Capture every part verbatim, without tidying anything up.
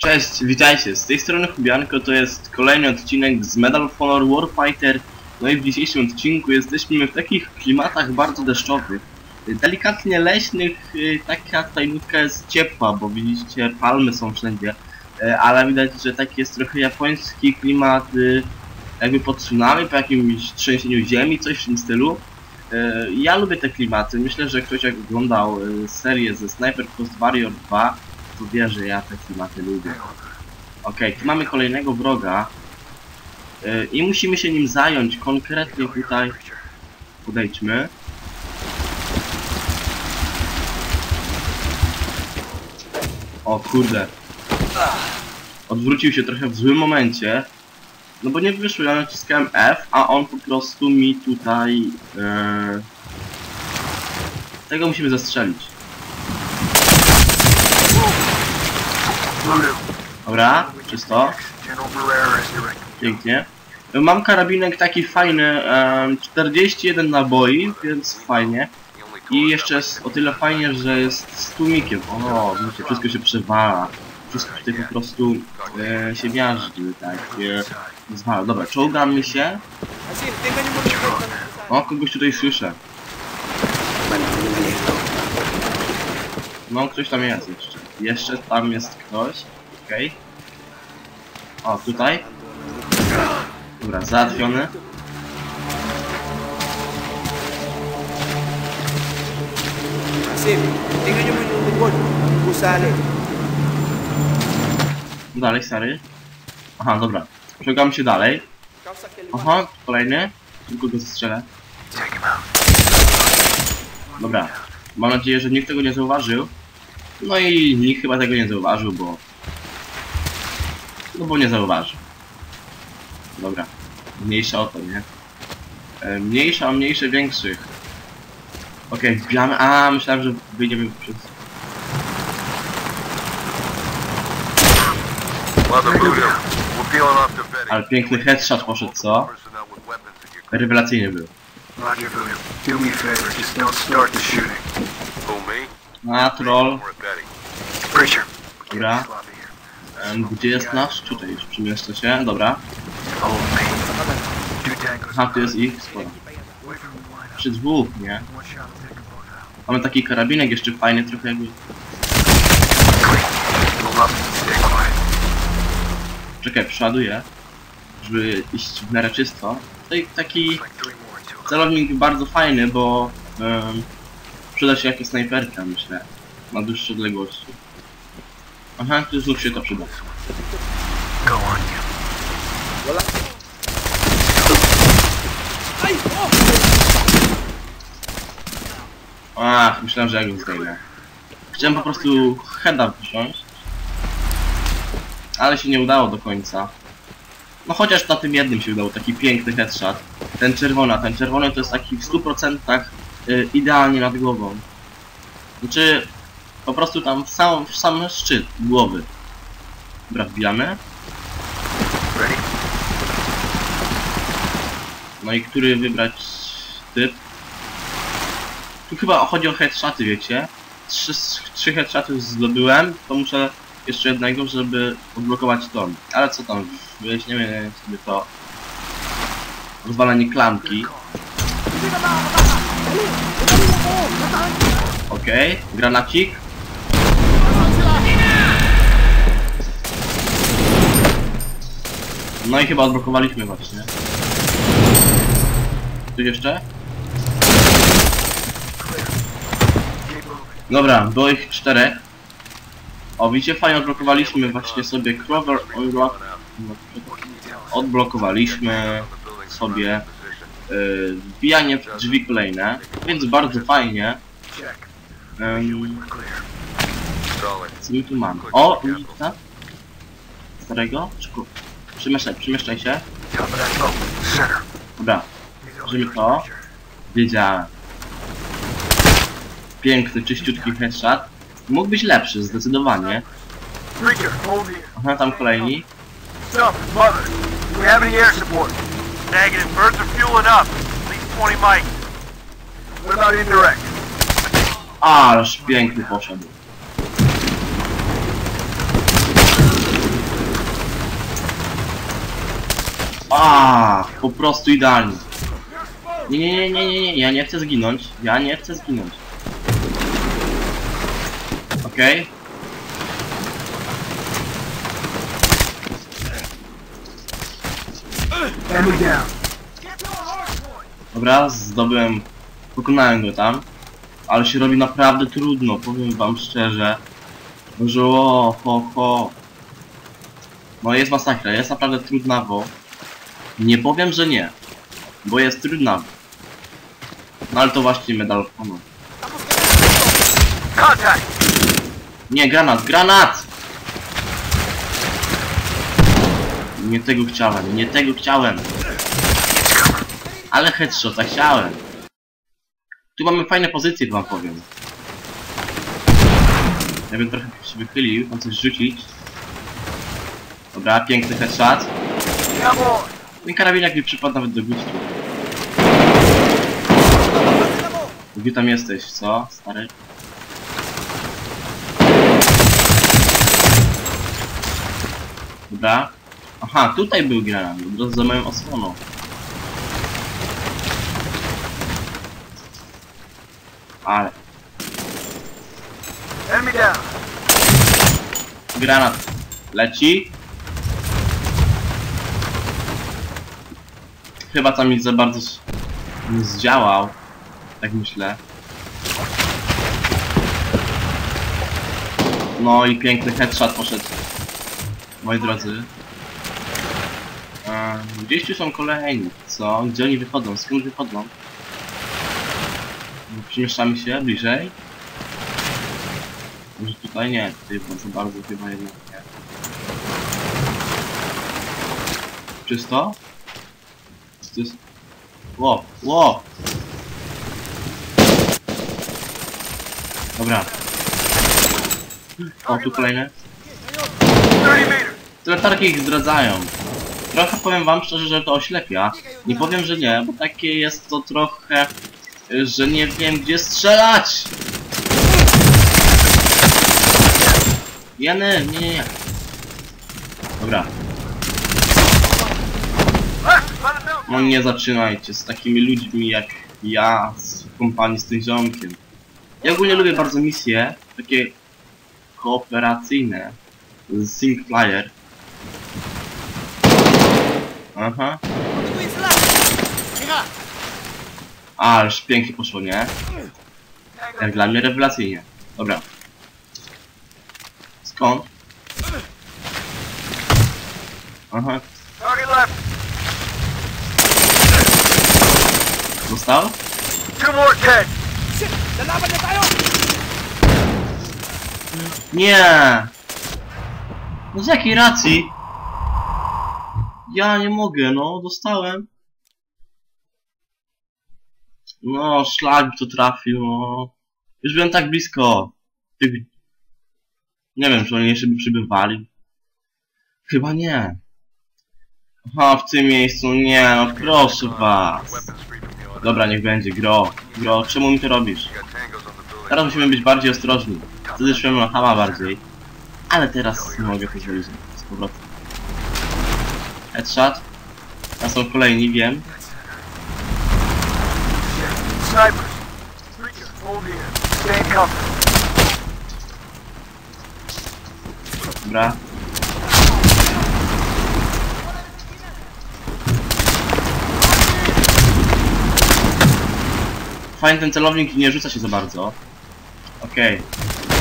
Cześć, witajcie, z tej strony Hubianko, to jest kolejny odcinek z Medal of Honor Warfighter. No i w dzisiejszym odcinku jesteśmy w takich klimatach bardzo deszczowych, delikatnie leśnych. Taka tutaj nutka jest ciepła, bo widzicie, palmy są wszędzie, ale widać, że taki jest trochę japoński klimat, jakby po tsunami, po jakimś trzęsieniu ziemi, coś w tym stylu. Ja lubię te klimaty, myślę, że ktoś jak oglądał serię ze Sniper Ghost Warrior dwa, to wie, że ja te klimaty lubię. Okej, okay, tu mamy kolejnego wroga yy, i musimy się nim zająć. Konkretnie tutaj podejdźmy. O kurde, odwrócił się trochę w złym momencie, no bo nie wyszło, ja naciskałem F, a on po prostu mi tutaj yy... tego musimy zastrzelić. Dobra, czysto. Pięknie. Mam karabinek taki fajny, czterdzieści jeden naboi, więc fajnie. I jeszcze jest o tyle fajnie, że jest z tłumikiem. O, widzicie, wszystko się przewala. Wszystko tutaj po prostu e, się miażdży, tak. E, zwala. Dobra, czołgamy się. O, kogoś tutaj słyszę. No, ktoś tam jest jeszcze. Jeszcze tam jest ktoś. Okej. Okay. O, tutaj. Dobra, załatwiony. Dalej, stary. Aha, dobra. Przegam się dalej. Aha, kolejny. Tylko go zastrzelę. Dobra. Mam nadzieję, że nikt tego nie zauważył. No i nikt chyba tego nie zauważył, bo... No bo nie zauważył. Dobra. Mniejsza o to, nie? E, mniejsza o mniejsze większych. Okej, okay, wbijamy... A, myślałem, że wyjdziemy przez... Ale piękny headshot poszedł, co? Rewelacyjny był. A, troll. Dobra. Um, gdzie jest nasz? Tutaj już przemieszcza się. Dobra. Aha, tu jest ich. Sporo. Przy dwóch, nie? Mamy taki karabinek jeszcze fajny, trochę jakby... Czekaj, przeładuję, żeby iść w miarę czysto. Tutaj taki celownik bardzo fajny, bo um, przyda się jako snajperka, myślę, na dłuższe odległości. Aha, tu znów się to przyda. Ach, myślałem, że ja go zdejmę. Chciałem po prostu heada wziąć, ale się nie udało do końca. No chociaż na tym jednym się udało, taki piękny headshot. Ten czerwony, ten czerwony to jest taki w stu procentach y, idealnie nad głową. Znaczy, po prostu tam w sam, w sam szczyt głowy. Dobra, wbijamy. No i który wybrać typ? Tu chyba chodzi o headshoty, wiecie? Trzy, trzy headshoty zdobyłem, to muszę jeszcze jednego, żeby odblokować to. Ale co tam, wyjaśnimy sobie to rozwalanie klamki. Okej, okay. Granacik. No i chyba odblokowaliśmy właśnie. Coś jeszcze? Dobra, było ich czterech. O, widzicie, fajnie odblokowaliśmy właśnie sobie Clover Unlock. Odblokowaliśmy sobie yy, wbijanie w drzwi kolejne, więc bardzo fajnie. Um, co my tu mamy? O, ulica starego? Szybko. Przemieszczaj, przemieszczaj się. Dobra, bierzemy to. Wiedziałem. Piękny, czyściutki headshot. Mógł być lepszy, zdecydowanie. Aha, tam kolejni. Ależ piękny poszedł. A, po prostu idealnie. Nie, nie, nie, nie, nie, nie, ja nie chcę zginąć. Ja nie chcę zginąć. Okej. Okay. Dobra, zdobyłem, pokonałem go tam, ale się robi naprawdę trudno, powiem wam szczerze, że o, ho, ho. No jest masakra, jest naprawdę trudnawo. Nie powiem, że nie, bo jest trudnawo. No ale to właśnie Medal of Honor. Nie, granat, granat! Nie tego chciałem, nie tego chciałem. Ale headshota chciałem. Tu mamy fajne pozycje, wam powiem. Ja bym trochę się wychylił, tam coś rzucić. Dobra, piękny headshot. No i karabinek mi przypadł nawet do gustu. Gdzie tam jesteś, co, stary? Dobra. Aha, tutaj był granat, od razu za moją osłoną. Ale... Granat leci. Chyba tam nic za bardzo nie zdziałał. Tak myślę. No i piękny headshot poszedł. Moi drodzy. Eee, gdzieś tu są kolejni, co? Gdzie oni wychodzą? Skąd wychodzą? Przemieszczamy się bliżej. Może tutaj nie, tutaj bardzo, bardzo chyba jednak nie. Czysto? To jest... Ło, ło! Dobra. O, tu kolejne. Te latarki ich zdradzają. Trochę powiem wam szczerze, że to oślepia. Nie powiem, że nie, bo takie jest to trochę... że nie wiem gdzie strzelać! Jeny, nie, nie, nie. Dobra. No nie zaczynajcie z takimi ludźmi jak ja z kompanii z tym ziomkiem. Ja ogólnie lubię bardzo misje, takie kooperacyjne, single player. Aha. Ależ pięknie poszło, nie? Jak dla mnie rewelacyjnie. Dobra. Skąd? Aha. Dostał? Nie! No z jakiej racji? Ja nie mogę, no, dostałem. No, szlak to trafił, no. Już byłem tak blisko. Tych... Nie wiem, czy oni jeszcze by przybywali. Chyba nie. Aha, w tym miejscu, nie, no proszę was. Dobra, niech będzie, gro. Gro, czemu mi to robisz? Teraz musimy być bardziej ostrożni. Wtedy szłem na hama bardziej. Ale teraz nie mogę to zrobić z powrotem. Headshot. Tam są kolejni, wiem. Dobra. Fajny ten celownik, nie rzuca się za bardzo. Okej. Okay.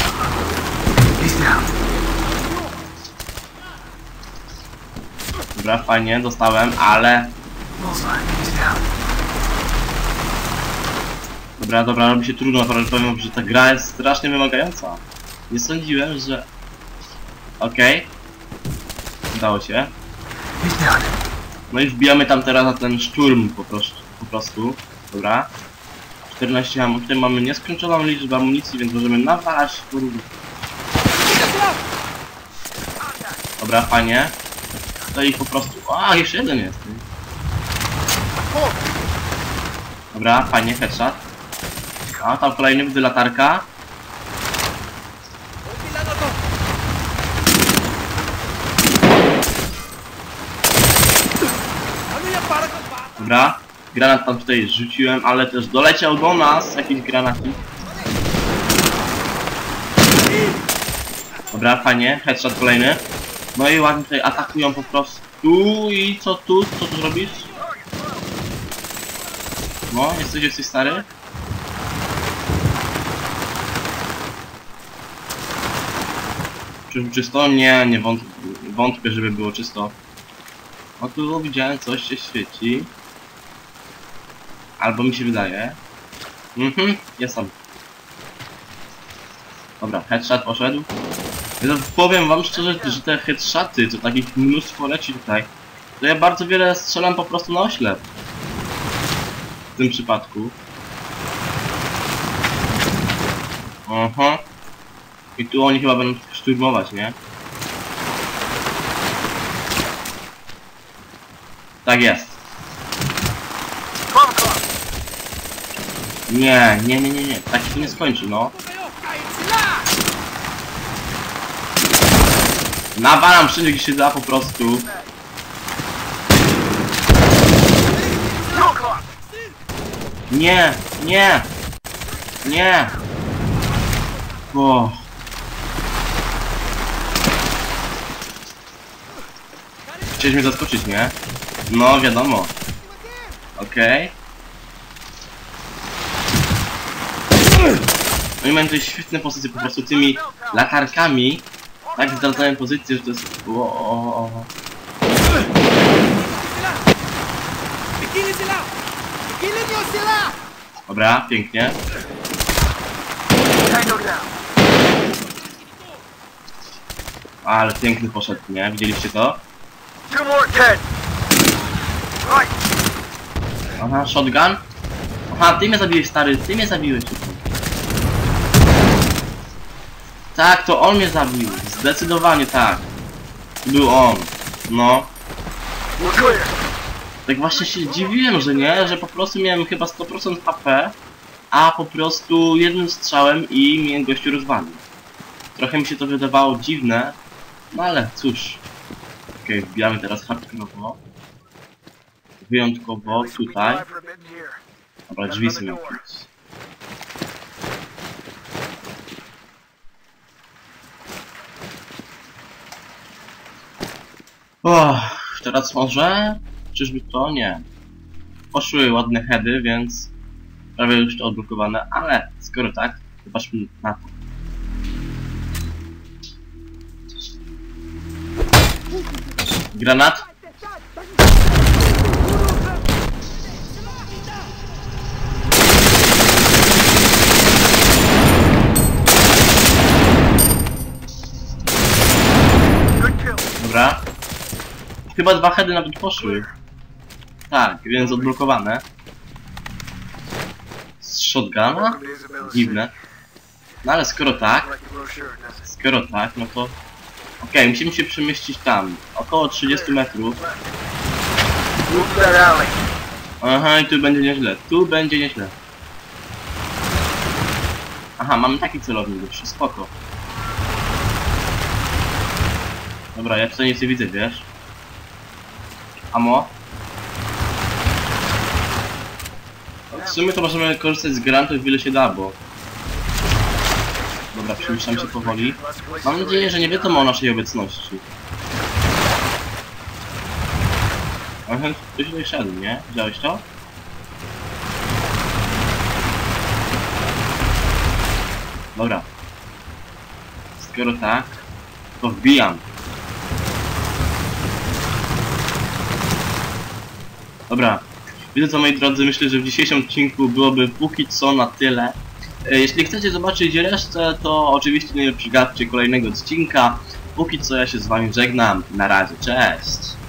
Dobra, fajnie, dostałem, ale... Dobra, dobra, robi się trudno, ale powiem, że ta gra jest strasznie wymagająca. Nie sądziłem, że... Okej. Okay. Udało się. No i wbijamy tam teraz na ten szturm po prostu. Po prostu. Dobra. czternaście ammo. Tutaj mamy nieskończoną liczbę amunicji, więc możemy nawalać. Dobra, fajnie. To ich po prostu... A, jeszcze jeden jest. Dobra, fajnie, headshot. A, tam kolejny, widzę latarka. Dobra, granat tam tutaj rzuciłem, ale też doleciał do nas jakiś granatnik. Dobra, fajnie, headshot kolejny. No i ładnie tutaj atakują po prostu. I co tu? Co tu zrobisz? No, jesteś, jesteś stary? Czy czysto? Nie, nie wątpię, wątpię, żeby było czysto. O, tu widziałem, coś się świeci. Albo mi się wydaje. Mhm, jest tam. Dobra, headshot poszedł. Ja powiem wam szczerze, że te headshoty, to takich mnóstwo leci tutaj, to ja bardzo wiele strzelam po prostu na oślep. W tym przypadku. Aha. I tu oni chyba będą szturmować, nie? Tak jest. Nie, nie, nie, nie, nie. Tak się nie skończy, no. Nawalam wszędzie, gdzie się da po prostu. Nie, nie, nie. O. Chciałeś mnie zaskoczyć, nie? No, wiadomo. Okej. Okay. No i mamy tutaj świetne pozycje, po prostu tymi latarkami. Tak zdradzają pozycję, że to jest... O, o, o. Dobra, pięknie. Ale piękny poszedł, nie? Widzieliście to? Aha, shotgun? Aha, ty mnie zabiłeś, stary, ty mnie zabiłeś. Tak, to on mnie zabił. Zdecydowanie tak. Był on. No. Tak właśnie się dziwiłem, że nie, że po prostu miałem chyba sto procent H P, a po prostu jednym strzałem i mnie gościu rozwalił. Trochę mi się to wydawało dziwne, no ale cóż. Okej, okay, wbijamy teraz hardkorowo. Wyjątkowo tutaj. Dobra, drzwi są jakieś. Och, teraz może? Czyżby to? Nie. Poszły ładne heady, więc prawie już to odblokowane, ale skoro tak, zobaczmy na to. Granat. Dobra. Chyba dwa heady nawet poszły. Tak, więc odblokowane. Z shotguna? Dziwne. No ale skoro tak, skoro tak, no to... Okej, okay, musimy się przemieścić tam. Około trzydzieści metrów. Aha, i tu będzie nieźle. Tu będzie nieźle. Aha, mamy taki celownik już, spoko. Dobra, ja tutaj nic nie widzę, wiesz? Amo? W sumie to możemy korzystać z grantów, ile się da, bo... Dobra, przemieszczam się powoli. Mam nadzieję, że nie wiadomo o naszej obecności. Aha, ktoś tutaj szedł, nie? Widziałeś to? Dobra. Skoro tak, to wbijam. Dobra. Widzę co, moi drodzy, myślę, że w dzisiejszym odcinku byłoby póki co na tyle. Jeśli chcecie zobaczyć resztę, to oczywiście nie przegapcie kolejnego odcinka. Póki co ja się z wami żegnam. Na razie, cześć!